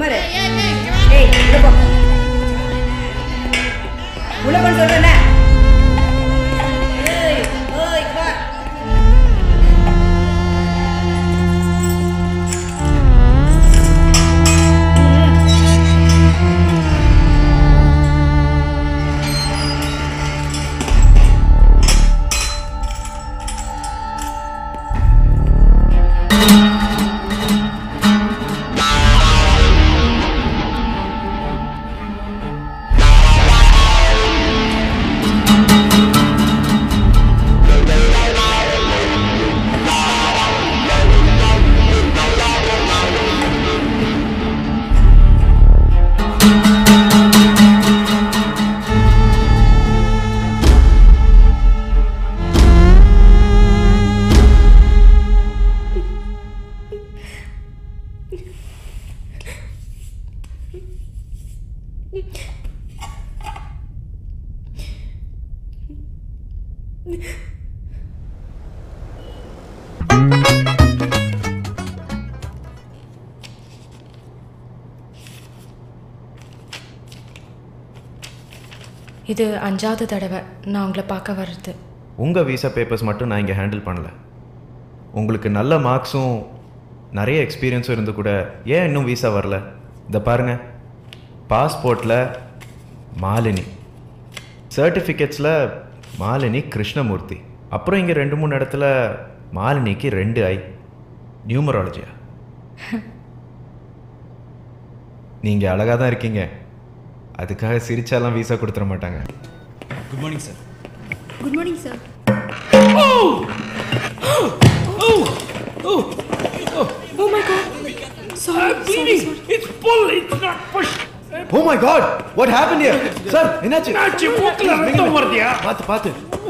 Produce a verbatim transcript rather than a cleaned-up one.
குமார் ஏய் உள்ள போ உள்ள போன்னு சொல்றேனே ஏய் ஓய் வா இது அஞ்சாவது தடவை நான் உங்களை பார்க்க வர்றது. உங்கள் விசா பேப்பர்ஸ் மட்டும் நான் இங்கே ஹேண்டில் பண்ணல. உங்களுக்கு நல்ல மார்க்ஸும் நிறைய எக்ஸ்பீரியன்ஸும் இருந்து கூட ஏன் இன்னும் விசா வரல? இதை பாருங்கள், பாஸ்போர்ட்டில் மாலினி, சர்டிஃபிகேட்ஸில் மாலினி கிருஷ்ணமூர்த்தி, அப்புறம் இங்கே ரெண்டு மூணு இடத்துல மாலினிக்கு ரெண்டு ஐ. நியூமராலஜியா? நீங்கள் அழகாக தான் இருக்கீங்க, அதுக்காக சிரிச்சாலாம் விசா கொடுத்துட மாட்டாங்க. Good morning sir. Good morning sir. Oh my god. Sorry. Sorry. It's pull, it's not push. Oh my god, what happened here? Sir, என்னாச்சு? என்னாச்சு? மூக்குல ரத்தம் வருதுயா? பாத்து பாத்து.